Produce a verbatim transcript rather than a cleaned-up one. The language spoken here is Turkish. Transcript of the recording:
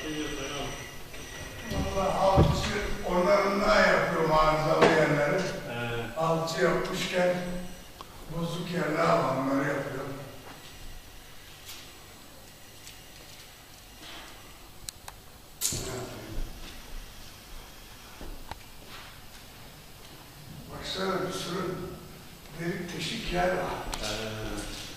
Vallahi alçı onarımdan yapıyorum arızalı yerleri. Ee. Alçı yapmışken bozuk yerler var, onları yapıyorum. Baksana bir sürü delik teşik yer var. Ee.